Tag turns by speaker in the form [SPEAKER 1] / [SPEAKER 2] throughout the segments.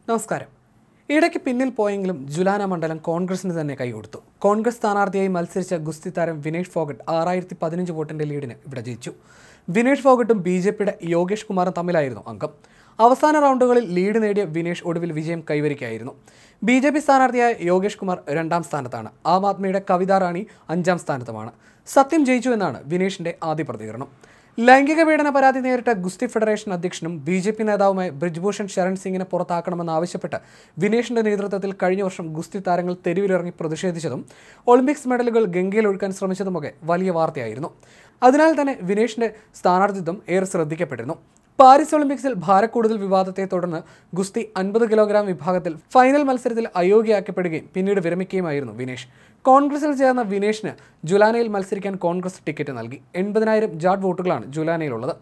[SPEAKER 1] നമസ്കാരം. ഇടയ്ക്ക് പിന്നിൽ പോയെങ്കിലും ജുലാന മണ്ഡലം കോൺഗ്രസിന് തന്നെ കൈകൊടുത്തു. കോൺഗ്രസ് സ്ഥാനാർത്ഥിയായി മത്സരിച്ച ഗുസ്തി താരം വിനേഷ് ഫോഗട്ട് 6015 വോട്ടിന്റെ ലീഡിന് ഇവിടെ ജയിച്ചു. വിനേഷ് ഫോഗട്ടും BJPയുടെ യോഗേഷ് കുമാറും തമ്മിലായിരുന്നു അംഗം. അവസാന റൗണ്ടുകളിൽ ലീഡ് നേടിയ വിനേഷ് ഒടുവിൽ വിജയം കൈവരിക്കുകയായിരുന്നു. BJP സ്ഥാനാർത്ഥിയായ യോഗേഷ് കുമാർ 2ാം സ്ഥാനത്താണ്. ആം ആദ്മിയുടെ കവിത റാണി 5ാം സ്ഥാനത്തുമാണ്. സത്യം ജയിച്ചു എന്നാണ് വിനേഷിന്റെ ആദ്യ പ്രതികരണം. ലൈംഗിക പീഡന പരാതി നേരിട്ട ഗുസ്തി ഫെഡറേഷൻ അധ്യക്ഷനും BJP നേതാവുമായ ബ്രിജ്ഭൂഷൺ ശരൺ സിംഗിനെ പുറത്താക്കണമെന്നാവശ്യപ്പെട്ട് വിനേഷിന്റെ നേതൃത്വത്തിൽ കഴിഞ്ഞ വർഷം ഗുസ്തി താരങ്ങൾ തെരുവിലിറങ്ങി പ്രതിഷേധിച്ചതും ഒളിമ്പിക്സ് മെഡലുകൾ ഗംഗയിൽ ഒഴുക്കാൻ ശ്രമിച്ചതുമൊക്കെ വലിയ വാർത്തയായിരുന്നു. അതിനാൽ തന്നെ വിനേഷിന്റെ സ്ഥാനാർത്ഥിത്വം ഏറെ ശ്രദ്ധിക്കപ്പെട്ടിരുന്നു. പാരീസ് ഒളിമ്പിക്സിൽ ഭാരക്കൂടുതൽ വിവാദത്തെ തുടർന്ന് ഗുസ്തി 50 കിലോഗ്രാം വിഭാഗത്തിൽ ഫൈനൽ മത്സരത്തിൽ അയോഗ്യയാക്കപ്പെടുകയും പിന്നീട് വിരമിക്കുകയുമായിരുന്നു വിനേഷ്. കോൺഗ്രസിൽ ചേർന്ന വിനേഷിന് ജുലാനയിൽ മത്സരിക്കാൻ കോൺഗ്രസ് ടിക്കറ്റ് നൽകി. 80,000 ജാഡ് വോട്ടുകളാണ് ജുലാനയിലുള്ളത്.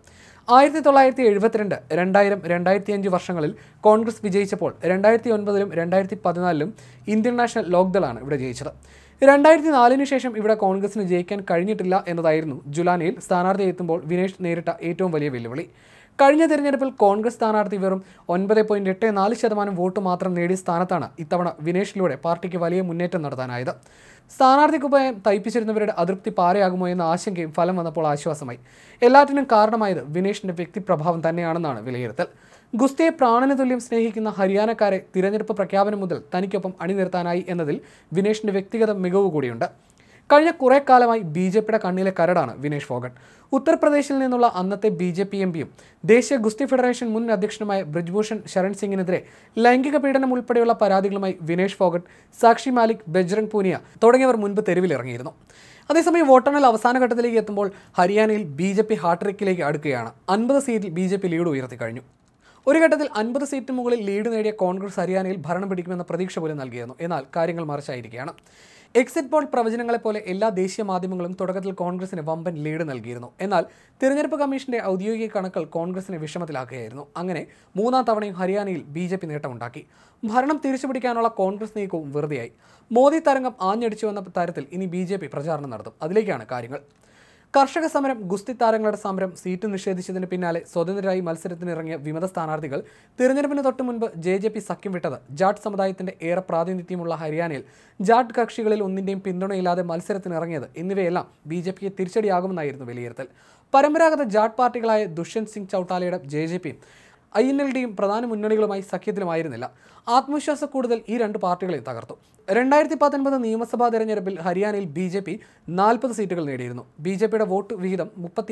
[SPEAKER 1] 1972, 2000, 2005 വർഷങ്ങളിൽ കോൺഗ്രസ് വിജയിച്ചപ്പോൾ 2009-ലും 2014-ലും ഇന്ത്യൻ നാഷണൽ ലോക്ദളാണ് ഇവിടെ ജയിച്ചത്. 2004-ന് ശേഷം ഇവിടെ കോൺഗ്രസിന് ജയിക്കാൻ കഴിഞ്ഞിട്ടില്ല എന്നതായിരുന്നു ജുലാനയിൽ സ്ഥാനാർത്ഥി എത്തുമ്പോൾ വിനേഷ് നേരിട്ട ഏറ്റവും വലിയ വെല്ലുവിളി. കഴിഞ്ഞ തിരഞ്ഞെടുപ്പിൽ കോൺഗ്രസ് സ്ഥാനാർത്ഥി വെറും 9.84% വോട്ട് മാത്രം നേടിയ സ്ഥാനത്താണ് ഇത്തവണ വിനേഷിലൂടെ പാർട്ടിക്ക് വലിയ മുന്നേറ്റം നടത്താനായത്. സ്ഥാനാർത്ഥിക്കുപയം തയ്പ്പിച്ചിരുന്നവരുടെ അതൃപ്തി പാരയാകുമോ എന്ന ആശങ്കയും ഫലം വന്നപ്പോൾ ആശ്വാസമായി. എല്ലാറ്റിനും കാരണമായത് വിനേഷിന്റെ വ്യക്തിപ്രഭാവം തന്നെയാണെന്നാണ് വിലയിരുത്തൽ. ഗുസ്തിയെ പ്രാണന് തുല്യം സ്നേഹിക്കുന്ന ഹരിയാനക്കാരെ തിരഞ്ഞെടുപ്പ് പ്രഖ്യാപനം മുതൽ തനിക്കൊപ്പം അണിനിർത്താനായി എന്നതിൽ വിനേഷിന്റെ വ്യക്തിഗത മികവ് കൂടിയുണ്ട്. കഴിഞ്ഞ കുറേ കാലമായി BJPയുടെ കണ്ണിലെ കരടാണ് വിനേഷ് ഫോഗട്ട്. ഉത്തർപ്രദേശിൽ നിന്നുള്ള അന്നത്തെ BJP MPയും ദേശീയ ഗുസ്തി ഫെഡറേഷൻ മുൻ അധ്യക്ഷനുമായ ബ്രിജ്ഭൂഷൺ ശരൺ സിംഗിനെതിരെ ലൈംഗിക പീഡനം ഉൾപ്പെടെയുള്ള പരാതികളുമായി വിനേഷ് ഫോഗട്ട്, സാക്ഷി മാലിക്, ബജ്രംഗ് പൂനിയ തുടങ്ങിയവർ മുൻപ് തെരുവിലിറങ്ങിയിരുന്നു. അതേസമയം വോട്ടെണ്ണൽ അവസാന ഘട്ടത്തിലേക്ക് എത്തുമ്പോൾ ഹരിയാനയിൽ BJP ഹാട്രിക്കിലേക്ക് അടുക്കുകയാണ്. 50 സീറ്റിൽ BJP ലീഡ് ഉയർത്തി കഴിഞ്ഞു. ഒരു ഘട്ടത്തിൽ 50 സീറ്റിന് മുകളിൽ ലീഡ് നേടിയ കോൺഗ്രസ് ഹരിയാനയിൽ ഭരണം പിടിക്കുമെന്ന പ്രതീക്ഷ പോലും നൽകിയിരുന്നു. എന്നാൽ കാര്യങ്ങൾ മറിച്ചായിരിക്കുകയാണ്. എക്സിറ്റ് പോൾ പ്രവചനങ്ങളെപ്പോലെ എല്ലാ ദേശീയ മാധ്യമങ്ങളും തുടക്കത്തിൽ കോൺഗ്രസിന് വമ്പൻ ലീഡ് നൽകിയിരുന്നു. എന്നാൽ തിരഞ്ഞെടുപ്പ് കമ്മീഷന്റെ ഔദ്യോഗിക കണക്കുകൾ കോൺഗ്രസിനെ വിഷമത്തിലാക്കുകയായിരുന്നു. അങ്ങനെ 3ാം തവണയും ഹരിയാനയിൽ BJP നേട്ടമുണ്ടാക്കി. ഭരണം തിരിച്ചുപിടിക്കാനുള്ള കോൺഗ്രസ് നീക്കവും വെറുതെയായി. മോദി തരംഗം ആഞ്ഞടിച്ചു എന്ന തരത്തിൽ ഇനി BJP പ്രചാരണം നടത്തും. അതിലേക്കാണ് കാര്യങ്ങൾ. കർഷക സമരം, ഗുസ്തി താരങ്ങളുടെ സമരം, സീറ്റ് നിഷേധിച്ചതിന് പിന്നാലെ സ്വതന്ത്രരായി മത്സരത്തിനിറങ്ങിയ വിമത സ്ഥാനാർത്ഥികൾ തിരഞ്ഞെടുപ്പിന് തൊട്ട് മുൻപ് JJP സഖ്യം വിട്ടത് ജാട്ട് സമുദായത്തിന്റെ ഏറെ പ്രാതിനിധ്യമുള്ള ഹരിയാനയിൽ ജാട്ട് കക്ഷികളിൽ ഒന്നിന്റെയും പിന്തുണയില്ലാതെ മത്സരത്തിനിറങ്ങിയത് എന്നിവയെല്ലാം BJPയെ തിരിച്ചടിയാകുമെന്നായിരുന്നു വിലയിരുത്തൽ. പരമ്പരാഗത ജാട്ട് പാർട്ടികളായ ദുഷ്യന്ത് സിംഗ് ചൗട്ടാലയുടെ JJPയും INLDയും പ്രധാന മുന്നണികളുമായി സഖ്യത്തിലുമായിരുന്നില്ല. ആത്മവിശ്വാസ കൂടുതൽ ഈ രണ്ട് പാർട്ടികളെ തകർത്തു. 2019 നിയമസഭാ തെരഞ്ഞെടുപ്പിൽ ഹരിയാനയിൽ BJP 40 സീറ്റുകൾ നേടിയിരുന്നു. BJPയുടെ വോട്ട് വിഹിതം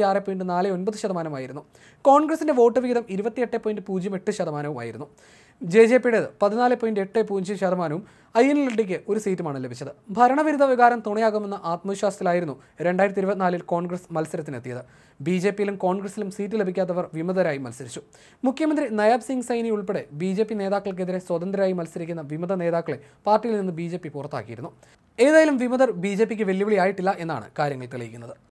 [SPEAKER 1] 36.49%. കോൺഗ്രസിന്റെ വോട്ട് വിഹിതം 28.08%. JJPയുടേത് 14.80%. INLDക്ക് ഒരു സീറ്റുമാണ് ലഭിച്ചത്. ഭരണവിരുദ്ധ വികാരം തുണയാകുമെന്ന ആത്മവിശ്വാസത്തിലായിരുന്നു 2024 കോൺഗ്രസ് മത്സരത്തിനെത്തിയത്. BJPയിലും കോൺഗ്രസിലും സീറ്റ് ലഭിക്കാത്തവർ വിമതരായി മത്സരിച്ചു. മുഖ്യമന്ത്രി നയാബ് സിംഗ് സൈനി ഉൾപ്പെടെ BJP നേതാക്കൾക്കെതിരെ സ്വതന്ത്രരായി മത്സരിക്കുന്ന വിമത നേതാക്കളെ പാർട്ടിയിൽ നിന്ന് BJP പുറത്താക്കിയിരുന്നു. ഏതായാലും വിമതർ BJPക്ക് വെല്ലുവിളിയായിട്ടില്ല എന്നാണ് കാര്യങ്ങൾ തെളിയിക്കുന്നത്.